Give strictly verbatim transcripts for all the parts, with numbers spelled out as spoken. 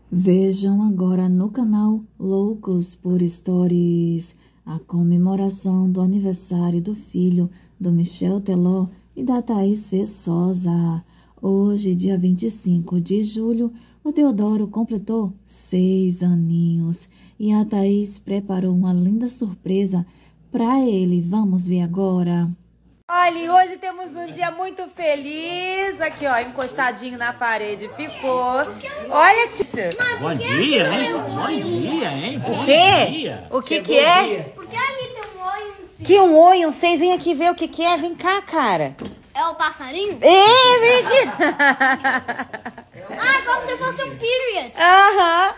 Vejam agora no canal Loucos por Stories a comemoração do aniversário do filho do Michel Teló e da Thaís Feçosa. Hoje, dia vinte e cinco de julho, o Teodoro completou seis aninhos e a Thaís preparou uma linda surpresa para ele. Vamos ver agora. Olha, hoje temos um dia muito feliz. Aqui, ó, encostadinho na parede ficou. Olha que isso. Bom dia, hein? Bom dia, hein? O quê? O que que é? Porque ali tem um oi e um seis. Que um oi, um seis. Vem aqui ver o que que é. Vem cá, cara. É o passarinho? Ei, vem aqui. Ah, como se fosse um period. Aham.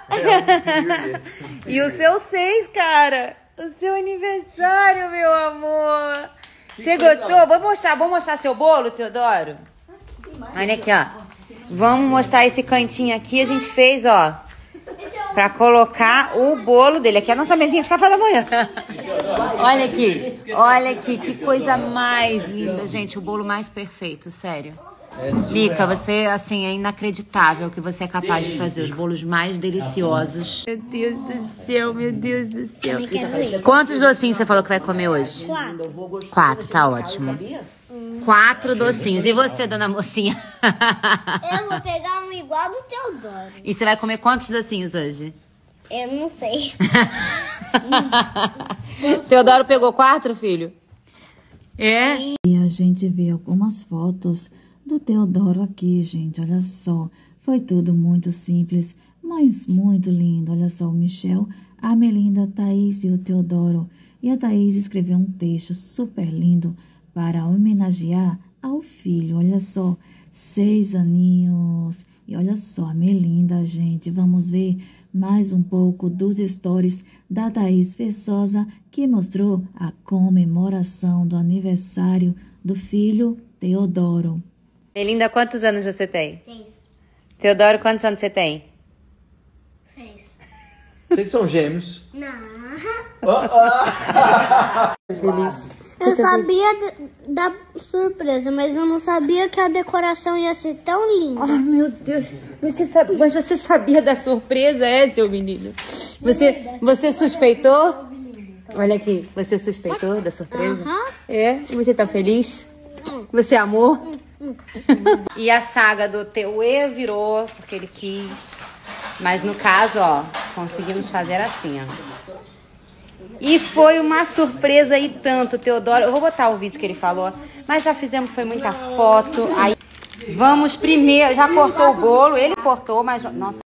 E o seu seis, cara. O seu aniversário, meu amor. Você gostou? Vou mostrar, vou mostrar seu bolo, Teodoro? Olha aqui, ó. Vamos mostrar esse cantinho aqui. A gente fez, ó, pra colocar o bolo dele. Aqui é a nossa mesinha de café da manhã. Olha aqui, olha aqui, que coisa mais linda, gente. O bolo mais perfeito, sério. Lica, você, assim, é inacreditável o que você é capaz de fazer. Os bolos mais deliciosos. Meu Deus do céu, meu Deus do céu. Quantos docinhos você falou que vai comer hoje? Quatro. Quatro, tá ótimo. Quatro docinhos. E você, dona mocinha? Eu vou pegar um igual do Teodoro. E você vai comer quantos docinhos hoje? Eu não sei. Teodoro pegou quatro, filho? É? E a gente vê algumas fotos do Teodoro aqui, gente. Olha só, foi tudo muito simples, mas muito lindo. Olha só, o Michel, a Melinda, a Thaís e o Teodoro. E a Thaís escreveu um texto super lindo para homenagear ao filho. Olha só, seis aninhos. E olha só, a Melinda, gente. Vamos ver mais um pouco dos stories da Thaís Feçosa, que mostrou a comemoração do aniversário do filho Teodoro. Melinda, quantos anos você tem? Seis. Teodoro, quantos anos você tem? Seis. Vocês são gêmeos? Não. Eu sabia da surpresa, mas eu não sabia que a decoração ia ser tão linda. Ai, meu Deus. Você sabe, mas você sabia da surpresa, é, seu menino? Você, você suspeitou? Olha aqui, você suspeitou da surpresa? Aham. É? E você tá feliz? Você amou? E a saga do Teuê virou porque ele quis. Mas no caso, ó, conseguimos fazer assim, ó. E foi uma surpresa e tanto, Teodoro. Eu vou botar o vídeo que ele falou, mas já fizemos, foi muita foto. Aí vamos primeiro, já cortou o bolo, ele cortou, mas nossa.